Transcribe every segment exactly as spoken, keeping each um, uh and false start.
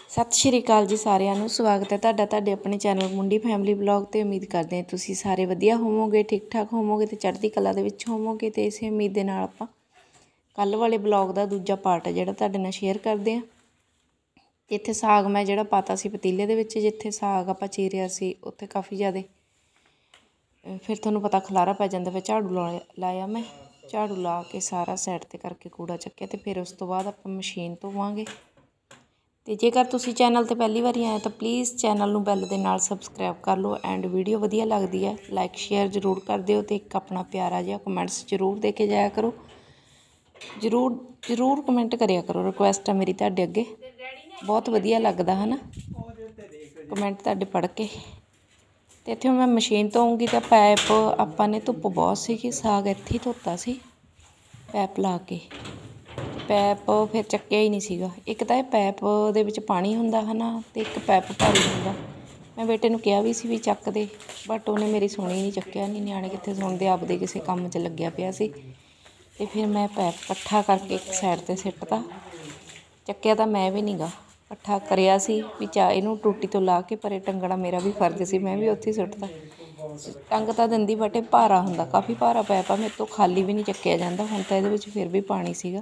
सत श्री अकाल जी सारिਆਂ ਨੂੰ स्वागत है ਤੁਹਾਡਾ ਤੁਹਾਡੇ अपने चैनल मुंडी फैमिली ब्लॉग ਤੇ उम्मीद करते हैं ਤੁਸੀਂ ਸਾਰੇ ਵਧੀਆ ਹੋਵੋਗੇ ठीक ठाक ਹੋਵੋਗੇ ਤੇ ਚੜ੍ਹਦੀ ਕਲਾ ਦੇ ਵਿੱਚ ਹੋਵੋਗੇ ਤੇ ਇਸੇ ਉਮੀਦ ਦੇ ਨਾਲ ਆਪਾਂ ਕੱਲ ਵਾਲੇ ਬਲੌਗ ਦਾ ਦੂਜਾ ਪਾਰਟ ਜਿਹੜਾ ਤੁਹਾਡੇ ਨਾਲ ਸ਼ੇਅਰ ਕਰਦੇ ਆਂ। ਇੱਥੇ ਸਾਗ ਮੈਂ ਜਿਹੜਾ ਪਾਤਾ ਸੀ ਪਤੀਲੇ ਦੇ ਵਿੱਚ, ਜਿੱਥੇ ਸਾਗ ਆਪਾਂ ਚੀਰਿਆ ਸੀ ਉੱਥੇ ਕਾਫੀ ਜ਼ਿਆਦਾ ਫਿਰ ਤੁਹਾਨੂੰ ਪਤਾ ਖਲਾਰਾ ਪੈ ਜਾਂਦਾ, ਫਿਰ ਝਾੜੂ ਲਾਇਆ ਮੈਂ ਝਾੜੂ ਲਾ ਕੇ ਸਾਰਾ ਸਾਈਡ ਤੇ ਕਰਕੇ ਕੂੜਾ ਚੱਕਿਆ ਤੇ ਫਿਰ ਉਸ ਤੋਂ ਬਾਅਦ ਆਪਾਂ ਮਸ਼ੀਨ ਧੋਵਾਂਗੇ। ਤੇ ਜੇਕਰ ਤੁਸੀਂ ਚੈਨਲ ਤੇ ਪਹਿਲੀ ਵਾਰੀ ਆਏ ਤਾਂ ਪਲੀਜ਼ ਚੈਨਲ ਨੂੰ ਬੈਲ ਦੇ ਨਾਲ ਸਬਸਕ੍ਰਾਈਬ ਕਰ ਲਓ ਐਂਡ ਵੀਡੀਓ ਵਧੀਆ ਲੱਗਦੀ ਹੈ ਲਾਈਕ ਸ਼ੇਅਰ ਜ਼ਰੂਰ ਕਰ ਦਿਓ ਤੇ ਇੱਕ ਆਪਣਾ ਪਿਆਰਾ ਜਿਹਾ ਕਮੈਂਟਸ ਜ਼ਰੂਰ ਦੇ ਕੇ ਜਾਇਆ ਕਰੋ। ਜ਼ਰੂਰ ਜ਼ਰੂਰ ਕਮੈਂਟ ਕਰਿਆ ਕਰੋ, ਰਿਕੁਐਸਟ ਹੈ ਮੇਰੀ ਤੁਹਾਡੇ ਅੱਗੇ। ਬਹੁਤ ਵਧੀਆ ਲੱਗਦਾ ਹੈ ਨਾ ਕਮੈਂਟ ਤੁਹਾਡੇ ਪੜ੍ਹ ਕੇ। ਤੇ ਇੱਥੇ ਮੈਂ ਮਸ਼ੀਨ ਧੋਊਂਗੀ ਤਾਂ ਪੈਪ ਆਪਾਂ ਨੇ ਧੁੱਪ ਬਹੁਤ ਸੀਗੀ, ਸਾਗ ਇੱਥੇ ਹੀ ਧੋਤਾ ਸੀ ਪੈਪ ਲਾ ਕੇ। ਪੈਪ ਫਿਰ ਚੱਕਿਆ ਹੀ ਨਹੀਂ ਸੀਗਾ। ਇੱਕ ਤਾਂ ਇਹ ਪੈਪ ਦੇ ਵਿੱਚ ਪਾਣੀ ਹੁੰਦਾ ਹੈ ਨਾ ਅਤੇ ਇੱਕ ਪੈਪ ਭਾਰੀ ਹੁੰਦਾ। ਮੈਂ ਬੇਟੇ ਨੂੰ ਕਿਹਾ ਵੀ ਸੀ ਵੀ ਚੱਕ ਦੇ, ਬਟ ਉਹਨੇ ਮੇਰੀ ਸੁਣੀ ਨਹੀਂ, ਚੱਕਿਆ ਨਹੀਂ। ਨਿਆਣੇ ਕਿੱਥੇ ਸੁਣਦੇ, ਆਪਦੇ ਕਿਸੇ ਕੰਮ 'ਚ ਲੱਗਿਆ ਪਿਆ ਸੀ। ਅਤੇ ਫਿਰ ਮੈਂ ਪੈਪ ਇਕੱਠਾ ਕਰਕੇ ਇੱਕ ਸਾਈਡ 'ਤੇ ਸਿੱਟਤਾ। ਚੱਕਿਆ ਤਾਂ ਮੈਂ ਵੀ ਨਹੀਂ ਗਾ, ਇਕੱਠਾ ਕਰਿਆ ਸੀ ਵੀ ਚਾ ਇਹਨੂੰ ਟੂਟੀ ਤੋਂ ਲਾ ਕੇ ਪਰੇ ਟੰਗਣਾ ਮੇਰਾ ਵੀ ਫਰਜ਼ ਸੀ, ਮੈਂ ਵੀ ਉੱਥੇ ਸੁੱਟਤਾ। ਟੰਗ ਤਾਂ ਦਿੰਦੀ ਬਟ ਇਹ ਭਾਰਾ ਹੁੰਦਾ, ਕਾਫੀ ਭਾਰਾ ਪੈਪ ਆ, ਮੇਰੇ ਤੋਂ ਖਾਲੀ ਵੀ ਨਹੀਂ ਚੱਕਿਆ ਜਾਂਦਾ। ਹੁਣ ਤਾਂ ਇਹਦੇ ਵਿੱਚ ਫਿਰ ਵੀ ਪਾਣੀ ਸੀਗਾ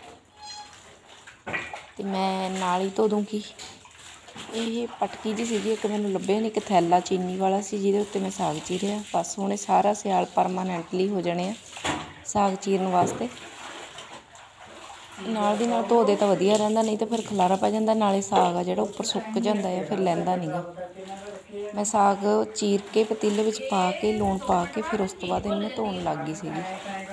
ਤੇ ਮੈਂ ਨਾਲ ਹੀ ਧੋ ਦੂੰਗੀ। ਇਹ ਪਟਕੀ ਜਿਹੀ ਸੀਗੀ ਇੱਕ, ਮੈਨੂੰ ਲੱਭਿਆ ਨਹੀਂ, ਇੱਕ ਥੈਲਾ ਚੀਨੀ ਵਾਲਾ ਸੀ ਜਿਹਦੇ ਉੱਤੇ ਮੈਂ ਸਾਗ ਚੀਰਿਆ। ਬਸ ਹੁਣ ਇਹ ਸਾਰਾ ਸਿਆਲ ਪਰਮਾਨੈਂਟਲੀ ਹੋ ਜਾਣੇ ਆ ਸਾਗ ਚੀਰਨ ਵਾਸਤੇ। ਨਾਲ ਦੀ ਨਾਲ ਧੋ ਦੇ ਤਾਂ ਵਧੀਆ ਰਹਿੰਦਾ, ਨਹੀਂ ਤਾਂ ਫਿਰ ਖਲਾਰਾ ਪੈ ਜਾਂਦਾ। ਨਾਲੇ ਸਾਗ ਆ ਜਿਹੜਾ ਉੱਪਰ ਸੁੱਕ ਜਾਂਦਾ ਹੈ, ਫਿਰ ਲੈਂਦਾ ਨਹੀਂ ਗਾ। ਮੈਂ ਸਾਗ ਚੀਰ ਕੇ ਪਤੀਲੇ ਵਿੱਚ ਪਾ ਕੇ ਲੂਣ ਪਾ ਕੇ ਫਿਰ ਉਸ ਤੋਂ ਬਾਅਦ ਇਹਨੂੰ ਧੋਣ ਲੱਗ ਗਈ ਸੀਗੀ।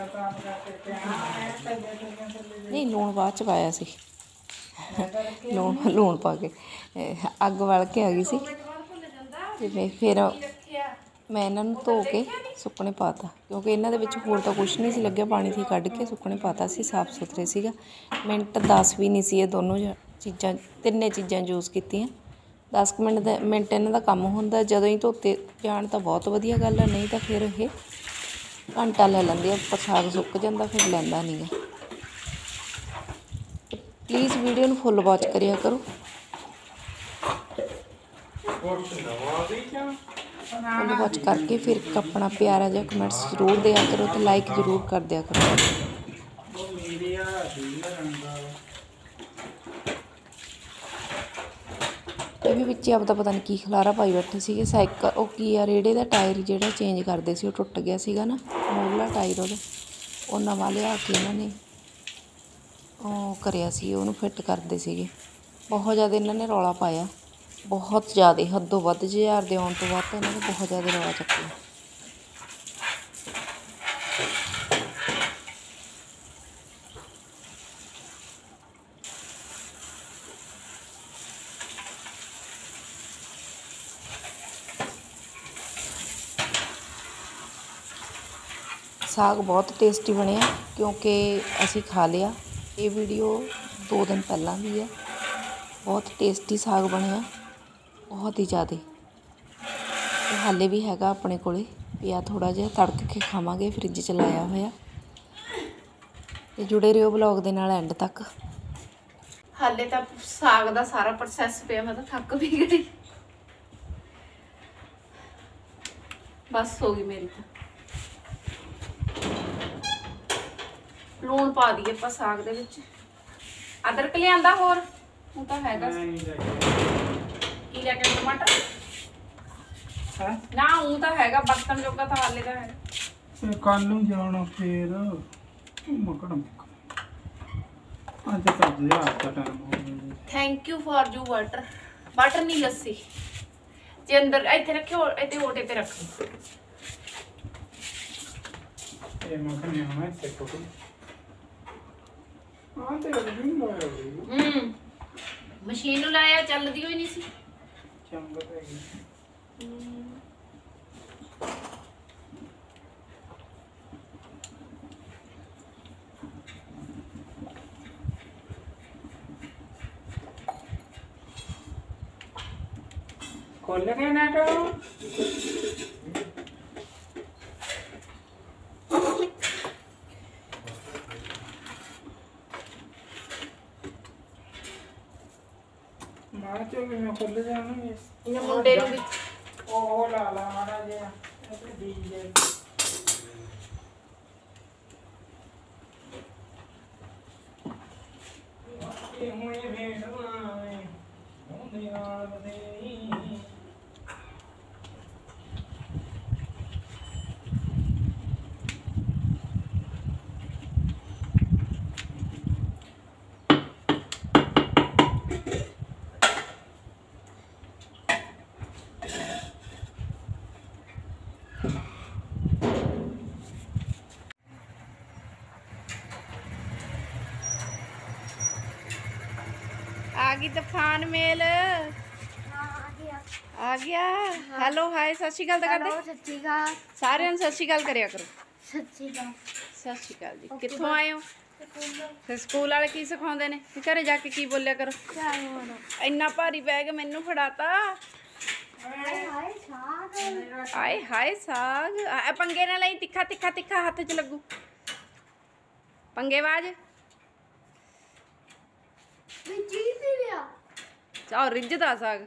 ਨਹੀਂ, ਲੂਣ ਬਾਅਦ 'ਚ ਪਾਇਆ ਸੀ, ਲੂਣ ਲੂਣ ਪਾ ਕੇ ਅੱਗ ਵਲ ਕੇ ਆ ਗਈ ਸੀ। ਅਤੇ ਫਿਰ ਮੈਂ ਇਹਨਾਂ ਨੂੰ ਧੋ ਕੇ ਸੁੱਕਣੇ ਪਾ ਤਾ, ਕਿਉਂਕਿ ਇਹਨਾਂ ਦੇ ਵਿੱਚ ਹੋਰ ਤਾਂ ਕੁਛ ਨਹੀਂ ਸੀ ਲੱਗਿਆ। ਪਾਣੀ ਸੀ ਕੱਢ ਕੇ ਸੁੱਕਣੇ ਪਾ ਤਾ ਸੀ, ਸਾਫ਼ ਸੁਥਰੇ ਸੀਗਾ। ਮਿੰਟ ਦਸ ਵੀ ਨਹੀਂ ਸੀ ਇਹ ਦੋਨੋਂ ਚੀਜ਼ਾਂ, ਤਿੰਨੇ ਚੀਜ਼ਾਂ ਯੂਜ਼ ਕੀਤੀਆਂ। ਦਸ ਕੁ ਮਿੰਟ ਦਾ ਮਿੰਟ ਇਹਨਾਂ ਦਾ ਕੰਮ ਹੁੰਦਾ। ਜਦੋਂ ਹੀ ਧੋਤੇ ਜਾਣ ਤਾਂ ਬਹੁਤ ਵਧੀਆ ਗੱਲ ਹੈ, ਨਹੀਂ ਤਾਂ ਫਿਰ ਇਹ ਘੰਟਾ ਲੈ ਲੈਂਦੇ ਆ, ਉੱਪਰ ਸਾਗ ਸੁੱਕ ਜਾਂਦਾ, ਫਿਰ ਲੈਂਦਾ ਨਹੀਂ ਗਾ। ਪਲੀਜ਼ ਵੀਡੀਓ ਨੂੰ ਫੁੱਲ ਵਾਚ ਕਰਿਆ ਕਰੋ, ਫੁੱਲ ਵਾਚ ਕਰਕੇ ਫਿਰ ਇੱਕ ਆਪਣਾ ਪਿਆਰਾ ਜਿਹਾ ਕਮੈਂਟਸ ਜ਼ਰੂਰ ਦਿਆ ਕਰੋ ਅਤੇ ਲਾਈਕ ਜ਼ਰੂਰ ਕਰ ਦਿਆ ਕਰੋ। ਇਹ ਵੀ ਵਿੱਚ ਆਪਦਾ ਪਤਾ ਨਹੀਂ ਕੀ ਖਲਾਰਾ ਪਾਈ ਬੈਠੇ ਸੀਗੇ। ਸਾਈਕਲ ਉਹ ਕੀ ਆ, ਰੇੜੇ ਦਾ ਟਾਇਰ ਜਿਹੜਾ ਚੇਂਜ ਕਰਦੇ ਸੀ ਉਹ ਟੁੱਟ ਗਿਆ ਸੀਗਾ ਨਾ, ਮੂਹਰਲਾ ਟਾਇਰ ਉਹਦਾ, ਉਹ ਨਵਾਂ ਲਿਆ ਕੇ ਇਹਨਾਂ ਨੇ ਉਹ ਕਰਿਆ ਸੀ, ਉਹਨੂੰ ਫਿੱਟ ਕਰਦੇ ਸੀਗੇ। ਬਹੁਤ ਜ਼ਿਆਦਾ ਇਹਨਾਂ ਨੇ ਰੌਲਾ ਪਾਇਆ, ਬਹੁਤ ਜ਼ਿਆਦਾ, ਹੱਦੋਂ ਵੱਧ। ਹਜ਼ਾਰ ਦੇ ਆਉਣ ਤੋਂ ਬਾਅਦ ਤਾਂ ਇਹਨਾਂ ਨੇ ਬਹੁਤ ਜ਼ਿਆਦਾ ਰੌਲਾ ਚੱਕਿਆ। ਸਾਗ ਬਹੁਤ ਟੇਸਟੀ ਬਣਿਆ ਕਿਉਂਕਿ ਅਸੀਂ ਖਾ ਲਿਆ। ਇਹ ਵੀਡੀਓ ਦੋ ਦਿਨ ਪਹਿਲਾਂ ਦੀ ਹੈ। ਬਹੁਤ ਟੇਸਟੀ ਸਾਗ ਬਣਿਆ, ਬਹੁਤ ਹੀ ਜ਼ਿਆਦਾ। ਇਹ ਹਾਲੇ ਵੀ ਹੈਗਾ ਆਪਣੇ ਕੋਲੇ ਪਿਆ, ਥੋੜ੍ਹਾ ਜਿਹਾ ਤੜਕ ਕੇ ਖਾਵਾਂਗੇ, ਫਰਿੱਜ 'ਚ ਲਾਇਆ ਹੋਇਆ। ਤੇ ਜੁੜੇ ਰਹੋ ਬਲੌਗ ਦੇ ਨਾਲ ਐਂਡ ਤੱਕ। ਹਾਲੇ ਤਾਂ ਸਾਗ ਦਾ ਸਾਰਾ ਪ੍ਰੋਸੈਸ ਪਿਆ, ਮੈਂ ਤਾਂ ਥੱਕ ਵੀ ਗਈ। ਬਸ ਹੋ ਗਈ ਮੇਰੀ ਤਾਂ। ਲੂਣ ਪਾ ਦਈਏ ਆਪਾਂ ਸਾਗ ਦੇ ਵਿੱਚ। ਅਦਰਕ ਲਿਆਂਦਾ ਹੋਰ ਉਹ ਤਾਂ ਹੈਗਾ ਕੀ ਲੈ ਕੇ, ਟਮਾਟਰ ਹੈ ਨਾ, ਉਹ ਤਾਂ ਹੈਗਾ ਬਰਤਨ ਜੋਗਾ ਤਾਂ ਹਾਲੇ ਤਾਂ ਹੈ। ਕੱਲ ਨੂੰ ਜਾਣਾ ਫੇਰ ਮਕੜਮ ਅੱਜ ਤਾਂ ਯਾਰ ਦਾ ਟਾਈਮ ਹੋ ਗਿਆ। Thank you for you water. Water ਨਹੀਂ, ਲੱਸੀ। ਜੇ ਅੰਦਰ ਇੱਥੇ ਰੱਖਿਓ, ਇੱਥੇ ਓਟੇ ਤੇ ਰੱਖੋ। ਇਹ ਮੱਖਣੀ ਆਉਣਾ ਇੱਥੇ ਕੋਲ ਹਾਂ ਤੇ ਵੀ ਲਾਇਆ ਹੋਈ। ਹੂੰ, ਮਸ਼ੀਨ ਨੂੰ ਲਾਇਆ, ਚੱਲਦੀ ਹੋਈ ਨਹੀਂ ਸੀ। ਚੰਗਾ ਪੈ ਗਈ। खोल के ना तो ਬਾਅਦ ਚੋਂ ਕਿਵੇਂ ਖੁੱਲ ਜਾਣਗੇ ਇਹਨਾਂ ਮੁੰਡੇ ਨੂੰ ਵੀ ਉਹ ਲਾ ਲਾ ਮਾੜਾ ਜਿਹਾ ਤੇ ਡੀਜੇ ਇਹ ਹੋਏ ਭੇਡਣਾ ਵੇ ਉਹਦੇ ਨਾਲ ਬਥੇਰੀ आ गई तूफान मेल आ गया हेलो हाय सत श्री अकाल कर दे सच्ची गल सारे सत श्री अकाल करिया करो सच्ची गल सत श्री अकाल जी कित्थों आए हो फिर स्कूल वाले की सिखाते ने घरे जाके की बोलिया करो इन्ना भारी बैग मैनू फड़ाता आए हाय साग आ, पंगे ना लाई तिखा तिखा तिखा हाथ च लगू पंगेबाज चाह रिझदा साग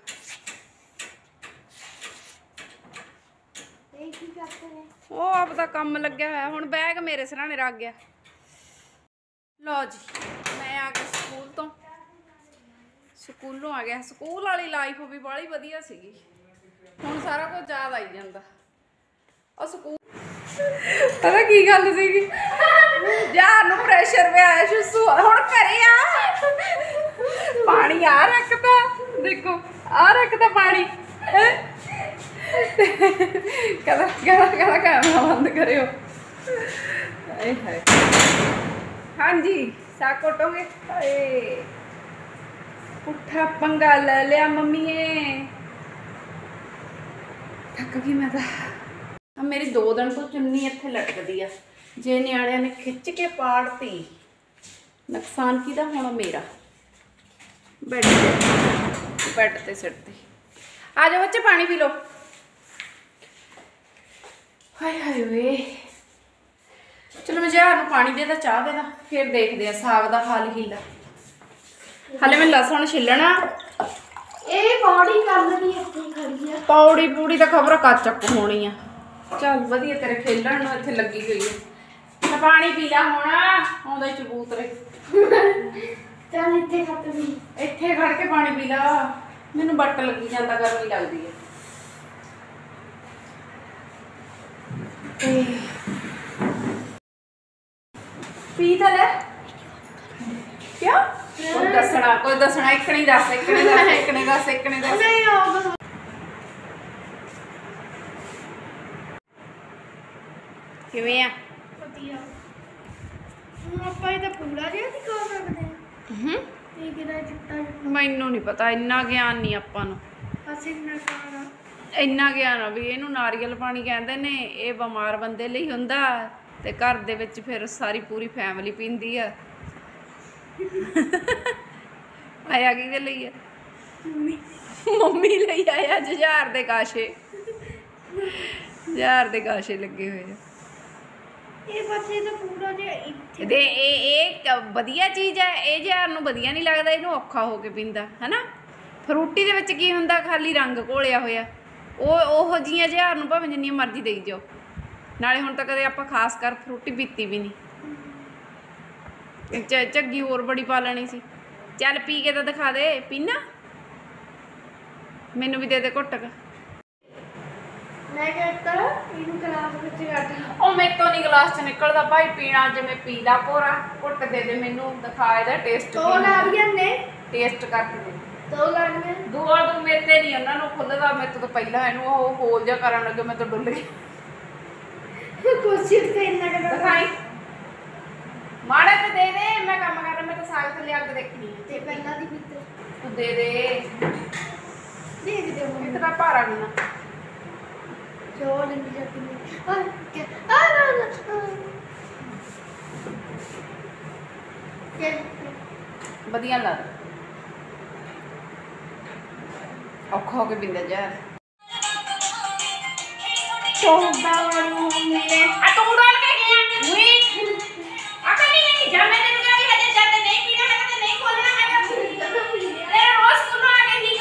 वो आपदा कम लग्या है हुण बैग मेरे सराहने रख गया लो जी मैं आ गई स्कूल तो स्कूलों आ गया स्कूल वाली लाइफ भी बड़ी वधिया सीगी हुण सारा कुछ याद आई जांदा और स्कूल पता की गल सीगी यार नूं प्रेशर पे आया शुसू हुण घरे आ पानी आ रखता देखो आ रखता पानी कदा कदा कदा कैमरा बंद करियो हाय हाय हाँ जी साग कोटोगे पुट्ठा पंगा ले लिया मम्मी थक गई मैं तो मेरी दो दिन तो चुन्नी इत्थे लटकदी आ जे नियाणियां ने खिच के पाड़ती नुकसान किहदा होना मेरा बेड बेड ते सिरती आ जाओ बच्चे पानी पी लो हाय हाय वे चलो मैं जहार पानी देदा चाह देदा फिर देखते हैं साग का हाल हीला हाले मैं लसन छिलना पौड़ी कल खड़ी है पौड़ी पूड़ी तो खबर कद चक होनी है चल वधिया तेरे खेलन इत्थे लगी हुई है मैं पानी पी ला होना आउंदा चबूतरे चल इत्थे खड़ पी इत्थे खड़ के पानी पी ला मैनू बट लगी जाता गर्मी लगती है पी तो ले क्यों कोई दसना कोई दसना एक नहीं दस एक नहीं दस एक नहीं दस एक नहीं दस नहीं आओ किवें आ ਵਧੀਆ ਹੁਣ ਆਪਾਂ ਇਹਦਾ ਪੂਰਾ ਜਿਹਾ ਨਹੀਂ ਕਰ ਸਕਦੇ ਹੂੰ ਇਹ ਕਿਹੜਾ ਚਿੱਟਾ ਮੈਨੂੰ ਨਹੀਂ ਪਤਾ ਇੰਨਾ ਗਿਆਨ ਨਹੀਂ ਆਪਾਂ ਨੂੰ ਅਸੀਂ ਨਾ ਖਾਣਾ ਇੰਨਾ ਗਿਆਨ ਆ ਵੀ ਇਹਨੂੰ ਨਾਰੀਅਲ ਪਾਣੀ ਕਹਿੰਦੇ ਨੇ ਇਹ ਬਿਮਾਰ ਬੰਦੇ ਲਈ ਹੁੰਦਾ ਤੇ ਘਰ ਦੇ ਵਿੱਚ ਫਿਰ ਸਾਰੀ ਪੂਰੀ ਫੈਮਿਲੀ ਪੀਂਦੀ ਆ ਆਇਆ ਕਿਹਦੇ ਲਈ ਆ ਮੰਮੀ ਮੰਮੀ ਲਈ ਆਇਆ ਜੁਝਾਰ ਦੇ ਕਾਸ਼ੇ ਜੁਝਾਰ ਦੇ ਕਾਸ਼ੇ ਲੱਗੇ ਹੋਏ ਆ ਇਹ ਬੱਚੇ ਤਾਂ ਪੂਰਾ ਜਿਹਾ ਇੱਥੇ ਤੇ ਇਹ ਇਹ ਵਧੀਆ ਚੀਜ਼ ਹੈ ਇਹ ਜੁਝਾਰ ਨੂੰ ਵਧੀਆ ਨਹੀਂ ਲੱਗਦਾ ਇਹਨੂੰ ਔਖਾ ਹੋ ਕੇ ਪੀਂਦਾ ਹਨਾ ਫਰੂਟੀ ਦੇ ਵਿੱਚ ਕੀ ਹੁੰਦਾ ਖਾਲੀ ਰੰਗ ਘੋਲਿਆ ਹੋਇਆ ਉਹ ਉਹੋ ਜਿਹੀਆਂ ਜੁਝਾਰ ਨੂੰ ਭਾਵੇਂ ਜਿੰਨੀ ਮਰਜ਼ੀ ਦੇਈ ਜਾਓ ਨਾਲੇ ਹੁਣ ਤਾਂ ਕਦੇ ਆਪਾਂ ਖਾਸ ਕਰ ਫਰੂਟੀ ਪੀਤੀ ਵੀ ਨਹੀਂ ਚ ਝੱਗੀ ਹੋਰ ਬੜੀ ਪਾ ਲੈਣੀ ਸੀ ਚੱਲ ਪੀ ਕੇ ਤਾਂ ਦਿਖਾ ਦੇ ਪੀਣਾ ਮੈਨੂੰ ਵੀ ਦੇ ਦੇ ਘੁੱਟ ਕੇ ਮੈਂ ਕਹਿੰਦਾ ਇਹਨੂੰ ਗਲਾਸ ਵਿੱਚ ਕੱਢ ਉਹ ਮੇਰੇ ਤੋਂ ਨਹੀਂ ਗਲਾਸ ਚ ਨਿਕਲਦਾ ਭਾਈ ਪੀਣਾ ਜਿਵੇਂ ਪੀ ਲਾ ਪੂਰਾ ਘੁੱਟ ਦੇ ਦੇ ਮੈਨੂੰ ਦਿਖਾ ਇਹਦਾ ਟੇਸਟ ਦੋ ਲਾੜੀਆਂ ਨੇ ਟੇਸਟ ਕਰਕੇ ਦੇ ਦੋ ਲਾੜੀਆਂ ਦੂਆ ਦੂ ਮੇਰੇ ਤੇ ਨਹੀਂ ਉਹਨਾਂ ਨੂੰ ਖੁੱਲਦਾ ਮੇਰੇ ਤੋਂ ਤਾਂ ਪਹਿਲਾਂ ਇਹਨੂੰ ਉਹ ਹੋਲ ਜਿਹਾ ਕਰਨ ਲੱਗੇ ਮੈਂ ਤਾਂ ਡੁੱਲ ਗਈ ਕੋਸ਼ਿਸ਼ ਤੇ ਇੰਨਾ ਕਰ ਦਿਖਾਈ ਮਾੜੇ ਤੇ ਦੇ ਦੇ ਮੈਂ ਕੰਮ ਕਰ ਰਿਹਾ ਮੈਂ ਤਾਂ ਸਾਗ ਥੱਲੇ ਅੱਗ ਦੇਖਣੀ ਹੈ ਤੇ ਪਹਿਲਾਂ ਦੀ ਪੀਤੇ ਤੂੰ ਦੇ ਦੇ ਦੇਖਦੇ ਹੋ ਇਤਨਾ ਭਾਰਾ ਨਹੀਂ ਨਾ ਜੋ ਲੰਗੀ ਜਾਂਦੀ ਹੈ ਆ ਕਿ ਆ ਨਾ ਨਾ ਕਿ ਵਧੀਆ ਲੱਗਦਾ ਔਖਾ ਹੋ ਕੇ ਬਿੰਦਾ ਜਾ ਤੋਬਾ ਵਾਲੀ ਮਿਲੇ ਆ ਤੂੰ ਡੋਲ ਕੇ ਗਿਆ ਉਈ ਆ ਕਹੀਂ ਨਹੀਂ ਜਾ ਮੈਂ ਤੈਨੂੰ ਕਿਹਾ ਵੀ ਹਜੇ ਜਦ ਨਹੀਂ ਪੀਣਾ ਹੈਗਾ ਤੇ ਨਹੀਂ ਖੋਲਣਾ ਹੈਗਾ ਤੇਰੇ ਰੋਜ਼ ਸਕੂਲੋਂ ਆ ਕੇ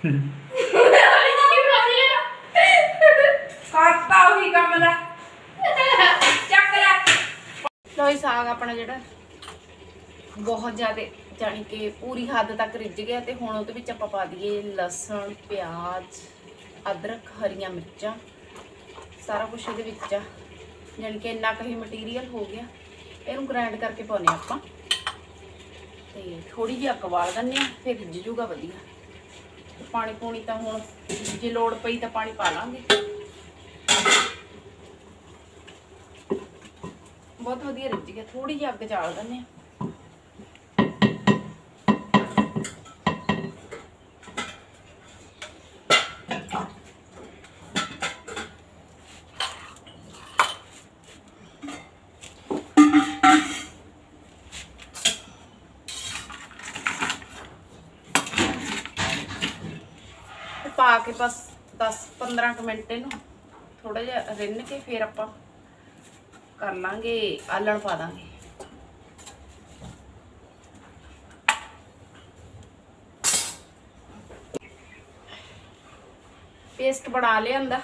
ਕਰਤਾ ਉਹੀ ਕੰਮ ਦਾ ਚੱਕ ਲੈ। ਲੋਈ ਸਾਗ ਆਪਣਾ ਜਿਹੜਾ ਬਹੁਤ ਜ਼ਿਆਦਾ ਜਾਣੀ ਕਿ ਪੂਰੀ ਹੱਦ ਤੱਕ ਰਿੱਝ ਗਿਆ ਤੇ ਹੁਣ ਉਹਦੇ ਵਿੱਚ ਆਪਾਂ ਪਾ ਦਈਏ ਲਸਣ, ਪਿਆਜ਼, ਅਦਰਕ, ਹਰੀਆਂ ਮਿਰਚਾਂ, ਸਾਰਾ ਕੁਝ ਇਹਦੇ ਵਿੱਚ ਆ। ਜਾਣੀ ਕਿ ਇੰਨਾ ਕਹੀ ਮਟੀਰੀਅਲ ਹੋ ਗਿਆ। ਇਹਨੂੰ ਗ੍ਰਾਈਂਡ ਕਰਕੇ ਪਾਉਣੇ ਆਪਾਂ ਤੇ ਥੋੜੀ ਜਿਹੀ ਅੱਗ ਬਾਲ ਦਿੰਦੇ ਆ, ਫਿਰ ਰਿੱਝ ਜੂਗਾ ਵਧੀਆ। ਪਾਣੀ ਪੂਣੀ ਤਾਂ ਹੁਣ ਜੇ ਲੋੜ ਪਈ ਤਾਂ ਪਾਣੀ ਪਾ ਲਾਂਗੇ। ਬਹੁਤ ਵਧੀਆ ਰਿੱਝ ਗਿਆ। ਥੋੜੀ ਜਿਹੀ ਅੱਗ ਚਾਲ ਦਿੰਦੇ ਆ। ਪਾ ਕੇ ਬਸ ਦਸ ਪੰਦਰਾਂ ਮਿੰਟ ਇਹਨੂੰ ਥੋੜਾ ਜਿਹਾ ਰਿੰਨ ਕੇ ਫਿਰ ਆਪਾਂ ਕਰ ਲਾਂਗੇ ਆਲਣ ਪਾ ਦਾਂਗੇ। ਪੇਸਟ ਬਣਾ ਲਿਆਂਦਾ।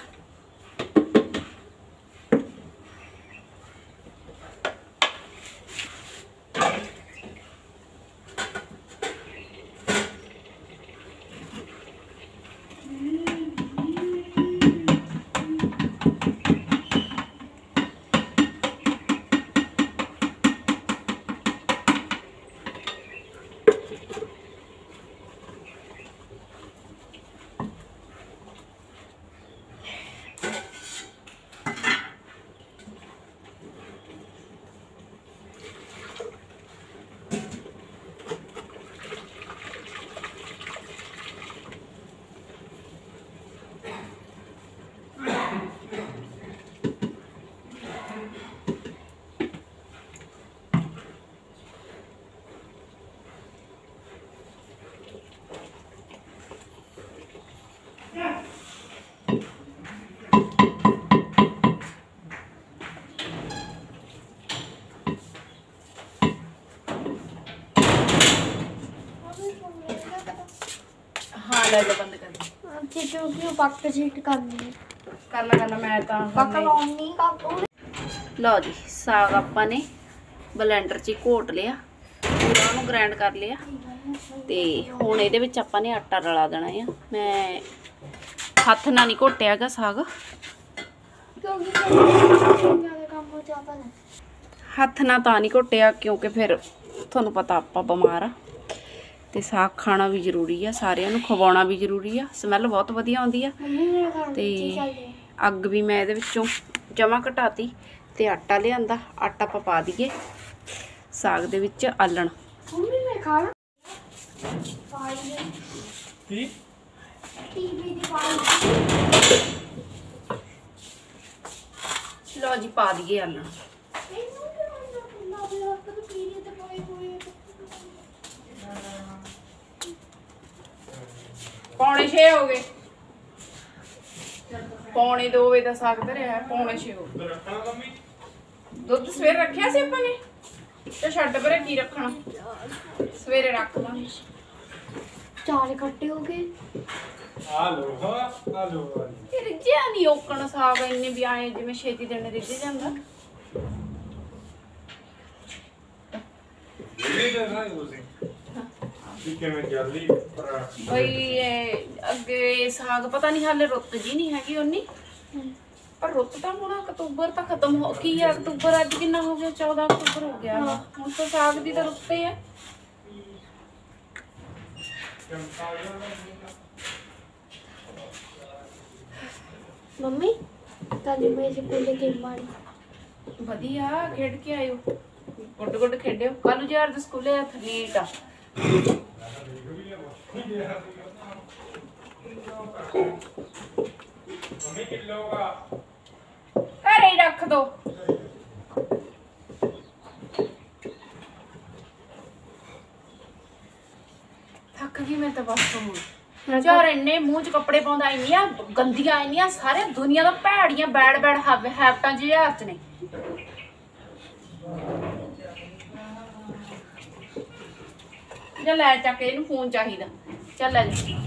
हाँ ले लो बंद कर अच्छे क्योंकि वो पक सीट करनी है कर ला कर ला मैं तो पक लाउनी का लो जी साग ਆਪਾਂ ਨੇ ਬਲੈਂਡਰ 'ਚ ਘੋਟ ਲਿਆ ਪੂਰਾ ਉਹਨੂੰ ਗ੍ਰਾਈਂਡ ਕਰ ਲਿਆ ਤੇ ਹੁਣ ਇਹਦੇ ਵਿੱਚ ਆਪਾਂ ਨੇ ਆਟਾ ਰਲਾ ਦੇਣਾ ਆ। ਮੈਂ ਹੱਥ ਨਾਲ ਨਹੀਂ ਘੋਟਿਆਗਾ ਸਾਗ क्योंकि ज्यादा काम हो जाता है। ਹੱਥ ਨਾਲ ਤਾਂ ਨਹੀਂ ਘੋਟਿਆ ਕਿਉਂਕਿ ਫਿਰ ਤੁਹਾਨੂੰ ਪਤਾ ਆਪਾਂ ਬਿਮਾਰ ਆ ਤੇ ਸਾਗ ਖਾਣਾ ਵੀ ਜ਼ਰੂਰੀ ਆ, ਸਾਰਿਆਂ ਨੂੰ ਖਵਾਉਣਾ ਵੀ ਜ਼ਰੂਰੀ ਆ। ਸਮੈਲ ਬਹੁਤ ਵਧੀਆ ਆਉਂਦੀ ਆ ਤੇ ਅੱਗ ਵੀ ਮੈਂ ਇਹਦੇ ਵਿੱਚੋਂ ਜਮਾ ਘਟਾਤੀ ਤੇ ਆਟਾ ਲਿਆਂਦਾ। ਆਟਾ ਆਪਾਂ ਪਾ ਦਈਏ ਸਾਗ ਦੇ ਵਿੱਚ ਆਲਣ। ਮੰਮੀ ਮੈਂ ਖਾਣਾ ਪਾਈ ਕੀ ਟੀਵੀ ਦੀ ਪਾਈ ਲਓ ਜੀ ਪਾ ਦਈਏ ਆਲਣ। ਇਹਨੂੰ ਕਿਉਂ ਨਾ ਨਾ ਤਾਂ ਪੀਰੀ ਤੇ ਪਾਈ ਹੋਈ ਪੌਣੇ ਛੇ ਹੋ ਗਏ, ਪੌਣੇ ਦੋ ਵਜੇ ਦਾ ਸਾਗ ਧਰਿਆ, ਪੌਣੇ ਛੇ ਹੋ ਗਏ। ਰੱਖਣਾ ਮੰਮੀ ਦੁੱਧ ਸਵੇਰ ਰੱਖਿਆ ਸੀ ਆਪਾਂ ਨੇ ਤੇ ਛੱਡ ਪਰੇ ਕੀ ਰੱਖਣਾ, ਸਵੇਰੇ ਰੱਖ ਲਾਂਗੇ। ਚਾਰ ਕੱਟੇ ਹੋ ਗਏ। ਆ ਲੋ ਹਾਂ ਆ ਲੋ ਇਹ ਰਿੱਝਿਆ ਨਹੀਂ ਓਕਣ ਸਾਗ ਇੰਨੇ ਵੀ ਆਏ ਜਿਵੇਂ ਛੇਤੀ ਦਿਨ ਰਿੱਝ ਜਾਂਦਾ। ਇਹ ਦੇ ਨਾ ਤੁਸੀਂ ਇਹ ਕਿਵੇਂ ਜਲਦੀ ਬਈ ਇਹ ਅੱਗੇ ਸਾਗ ਪਤਾ ਨਹੀਂ ਹਾਲੇ ਰੁੱਤ ਜੀ ਨਹੀਂ ਹੈਗੀ ਉਨੀ, ਪਰ ਰੁੱਤ ਤਾਂ ਹੁਣ ਅਕਤੂਬਰ ਤਾਂ ਖਤਮ ਹੋ ਕੀ ਆ। ਅਕਤੂਬਰ ਅੱਜ ਕਿੰਨਾ ਹੋ ਗਿਆ, ਚੌਦਾਂ ਅਕਤੂਬਰ ਹੋ ਗਿਆ। ਹੁਣ ਤਾਂ ਸਾਗ ਦੀ ਤਾਂ ਰੁੱਤ ਹੀ ਹੈ। मम्मी कल मैं स्कूल गेम मारी ਵਧੀਆ ਖੇਡ ਕੇ ਆਇਓ, ਗੁੱਡ ਗੁੱਡ ਖੇਡਿਓ। ਕੱਲ ਯਾਰ ਦੇ ਸਕੂਲੇ ਐਥਲੀਟ ਆ। ਮੰਮੀ ਕਿਲੋ ਦਾ ਘਰੇ ਹੀ ਰੱਖ ਦੋ। ਥੱਕ ਗਈ ਮੈਂ ਤਾਂ ਬਸ ਹੁਣ। ਯਾਰ ਇੰਨੇ ਮੂੰਹ 'ਚ ਕੱਪੜੇ ਪਾਉਂਦਾ, ਇੰਨੀਆਂ ਗੰਦੀਆਂ ਇੰਨੀਆਂ ਸਾਰੇ ਦੁਨੀਆ ਦਾ ਭੈੜੀਆਂ ਬੈਡ ਬੈਡ ਹੈਬਟਾਂ ਜਿਹੇ ਹੱਥ ਨੇ। ਜਾਂ ਲੈ ਚੱਕ ਇਹਨੂੰ ਫੋਨ ਚਾਹੀਦਾ, ਚੱਲ ਲੈ ਜਾ।